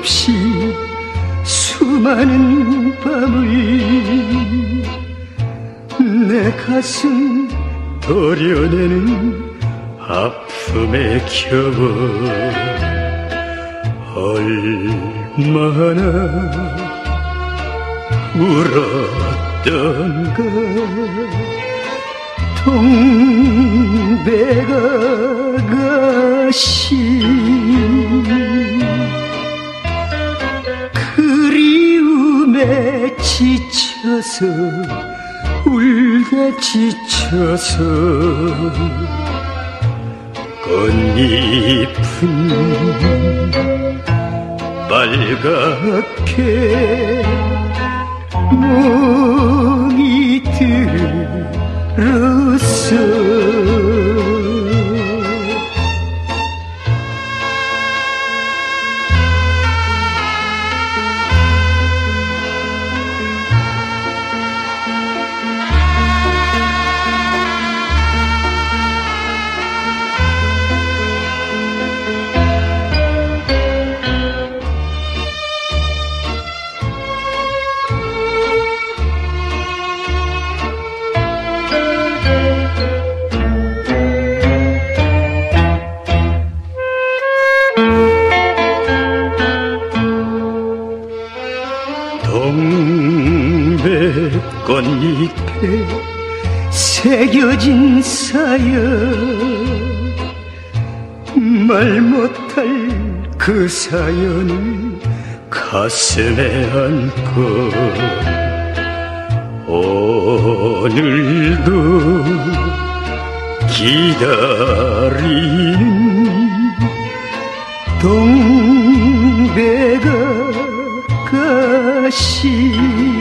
없이 수많은 밤을 내 가슴 도려내는 아픔의 겨워 얼마나 울었던가 동백아가씨 그리움에 지쳐서 울다 지쳐서 꽃잎은 빨갛게 멍이 들었어 동백꽃잎에 새겨진 사연 말 못할 그 사연을 가슴에 안고 오늘도 기다리는 동백아가씨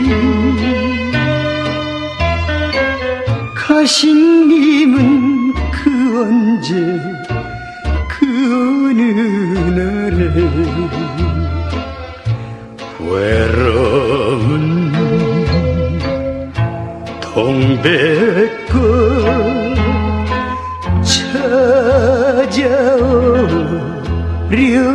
가신님은 그 언제 그 어느 날에 외로운 동백꽃 찾아오려